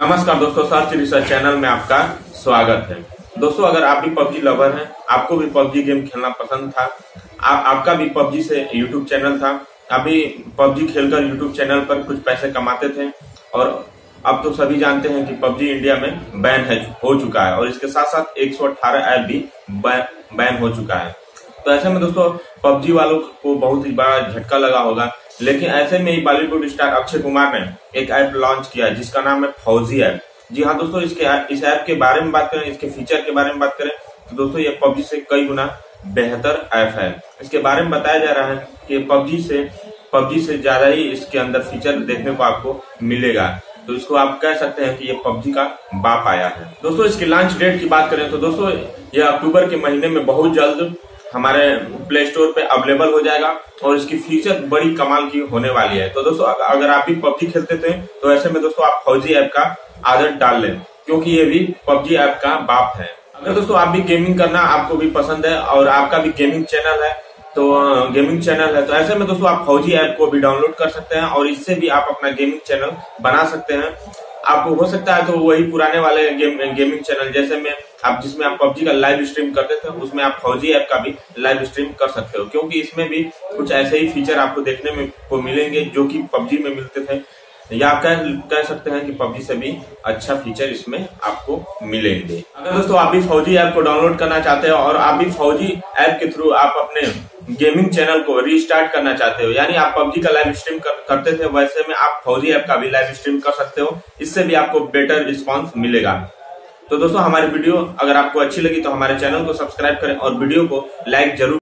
नमस्कार दोस्तों, search research channel में आपका स्वागत है। दोस्तों, अगर आप भी पबजी लवर हैं, आपको भी पबजी गेम खेलना पसंद था, आपका भी पबजी से यूट्यूब चैनल था, अभी पबजी खेलकर यूट्यूब चैनल पर कुछ पैसे कमाते थे और अब तो सभी जानते हैं कि पबजी इंडिया में बैन हो चुका है और इसके साथ साथ 118 ऐप भी बैन हो चुका है। तो ऐसे में दोस्तों पबजी वालों को बहुत ही बड़ा झटका लगा होगा, लेकिन ऐसे में ही बॉलीवुड स्टार अक्षय कुमार ने एक ऐप लॉन्च किया जिसका नाम है फौजी ऐप। जी हाँ दोस्तों, इस ऐप के बारे में बात करें, इसके फीचर के बारे में बात करें तो दोस्तों ये पबजी से कई गुना बेहतर ऐप है। इसके बारे में बताया जा रहा है कि पबजी से ज्यादा ही इसके अंदर फीचर देखने को आपको मिलेगा। तो इसको आप कह सकते हैं कि ये पबजी का बाप आया है। दोस्तों, इसकी लॉन्च डेट की बात करें तो दोस्तों ये अक्टूबर के महीने में बहुत जल्द हमारे प्ले स्टोर पे अवेलेबल हो जाएगा और इसकी फीचर बड़ी कमाल की होने वाली है। तो दोस्तों अगर आप भी पबजी खेलते थे तो ऐसे में दोस्तों आप फौजी ऐप का आदत डाल लें, क्योंकि ये भी पबजी ऐप का बाप है। अगर दोस्तों आप भी गेमिंग करना आपको भी पसंद है और आपका भी गेमिंग चैनल है तो ऐसे में दोस्तों आप फौजी ऐप को भी डाउनलोड कर सकते हैं और इससे भी आप अपना गेमिंग चैनल बना सकते हैं। आपको हो सकता है तो वही पुराने वाले गेमिंग चैनल जैसे में जिसमें आप पबजी का लाइव स्ट्रीम करते थे उसमें आप फौजी ऐप का भी लाइव स्ट्रीम कर सकते हो, क्योंकि इसमें भी कुछ ऐसे ही फीचर आपको देखने में को मिलेंगे जो कि पबजी में मिलते थे, या आप कह सकते हैं कि पबजी से भी अच्छा फीचर इसमें आपको मिलेंगे। अगर दोस्तों आप भी फौजी ऐप को डाउनलोड करना चाहते हो और आप भी फौजी ऐप के थ्रू आप अपने गेमिंग चैनल को रीस्टार्ट करना चाहते हो, यानी आप पबजी का लाइव स्ट्रीम करते थे वैसे में आप फौजी ऐप का भी लाइव स्ट्रीम कर सकते हो, इससे भी आपको बेटर रिस्पांस मिलेगा। तो दोस्तों हमारी वीडियो अगर आपको अच्छी लगी तो हमारे चैनल को सब्सक्राइब करें और वीडियो को लाइक जरूर